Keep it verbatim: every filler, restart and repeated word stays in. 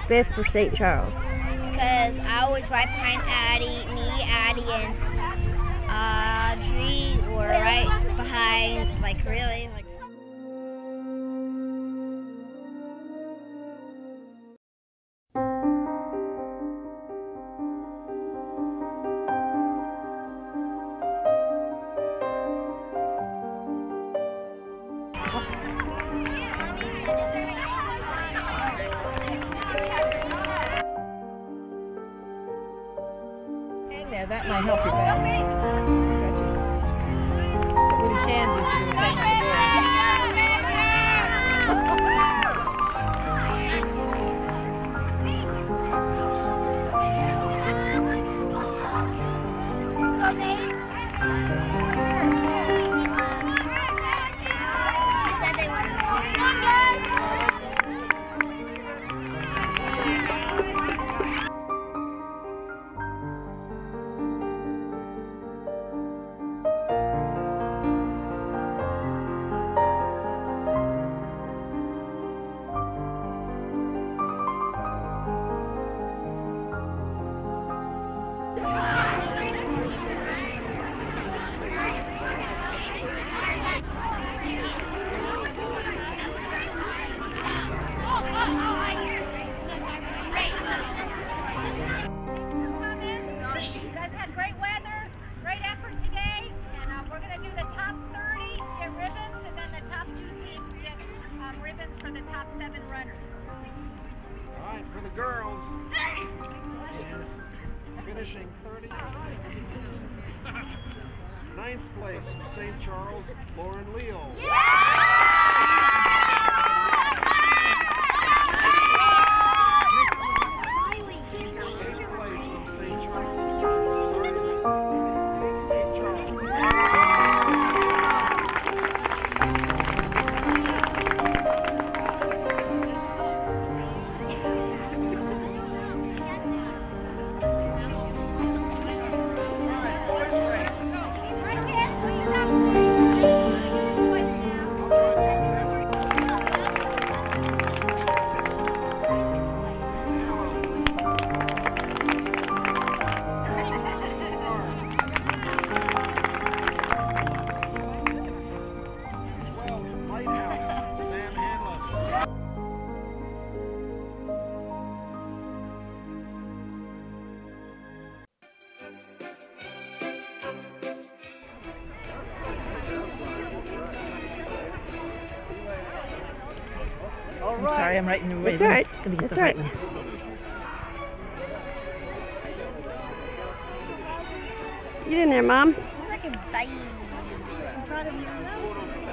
fifth for Saint Charles? Because I was right behind Addie, me, Addie, and Audrey were right behind, like really. Like. There, that might help you back. Stretching. So Willie Shans used to do the same thing. For the top seven runners. All right, for the girls, finishing thirty. Ninth place from Saint Charles, Lauren Leal. Eighth place from Saint Charles. Sorry, Saint Charles. I'm sorry, I'm writing the That's all right. Let me get That's the all right. right one. Get in there, Mom. Like a bye. I'm proud of you.